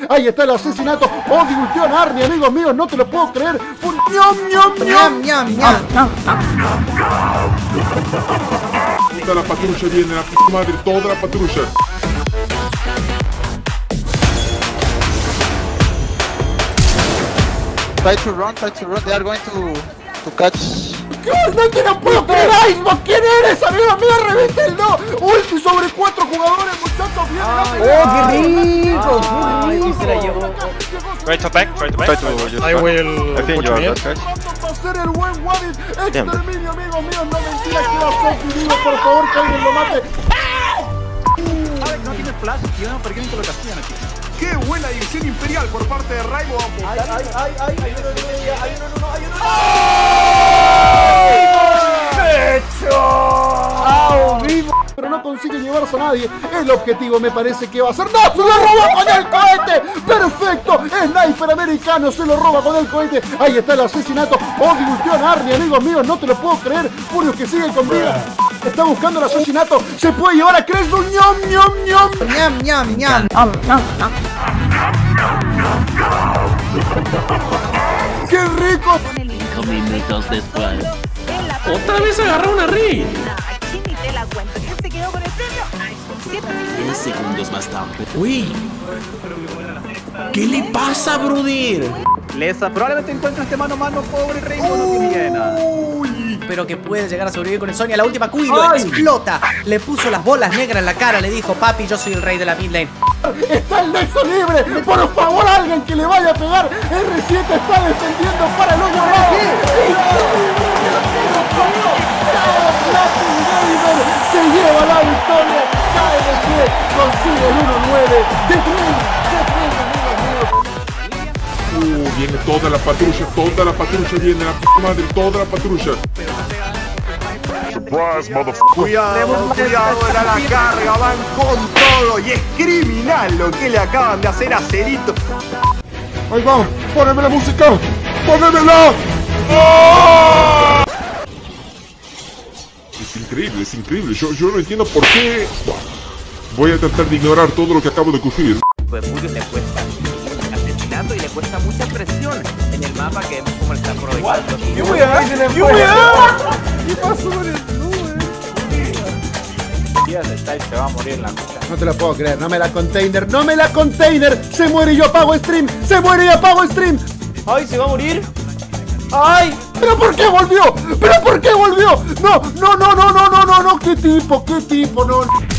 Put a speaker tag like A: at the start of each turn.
A: Ahí está el asesinato. Oh, ultió a Narnia, amigos míos, no te lo puedo creer. Un ñam.
B: Toda la patrulla viene, la puta madre, toda la patrulla.
C: Try to run, they are going to catch.
A: ¿Qué onda? Que no puedo creer, Icebox. ¿Quién eres, amigo mío? Revista el no. Ulti sobre 4 jugadores, muchachos. Viene
D: ¡Oh, qué rico!
E: Try to back.
D: I will.
E: I think you are that guy.
A: Va a ser el buen Wadid. Exterminio, amigos míos. No mentira, que va a ser. Digo, por favor, que alguien lo mate.
F: No tiene flash, y no, ¿por qué no lo castigan aquí? ¡Qué buena división imperial por parte de Rainbow!
A: Pero no consigue llevarse a nadie. El objetivo me parece que va a ser... ¡No! ¡Se lo roba con el cohete! ¡Perfecto! Sniper americano se lo roba con el cohete. Ahí está el asesinato. Oh, ultió a Narnia, amigos míos. No te lo puedo creer. Furious que sigue con vida. Está buscando el asesinato. Se puede llevar a Crespo. ¡Ñam! ¡Qué rico!
G: 5 minutos después.
D: Otra vez agarró una Rey.
H: Aquí ni te la cuento. ¿Quién se quedó con el premio?
G: 10 segundos más tarde.
D: Uy. ¿Qué le pasa, brother?
F: Lesa, probablemente encuentre este mano a mano, pobre Rainbow, no tiene nada.
I: Pero que puede llegar a sobrevivir con el Sonya. La última Q y lo explota. Le puso las bolas negras en la cara. Le dijo, papi, yo soy el rey de la mid lane.
A: Está el nexo libre. Por favor, alguien que le vaya a pegar. R7 está defendiendo para el hoyo abajo. Se lleva la victoria. KNG consigue el 1-9 de 3.
B: Viene toda la patrulla viene, la puta madre, toda la patrulla. Surprise, motherfucker.
F: Cuidado, era la carga, van con todo y es criminal lo que le acaban de hacer a Cerito.
B: Ahí vamos, poneme la música, ponémela. ¡Oh! Es increíble, yo no entiendo por qué. Voy a tratar de ignorar todo lo que acabo de ocurrir.
J: Pues Furious le cuesta asesinato y le cuesta mucha presión en el mapa que vemos como le está aprovechando.
A: ¿Qué pasó con el
F: Se va a morir la cosa.
A: No te lo puedo creer, no me la container. Se muere y yo apago stream.
D: ¡Ay, se va a morir! ¡Ay!
A: ¿Pero por qué volvió? No, ¿qué tipo, no.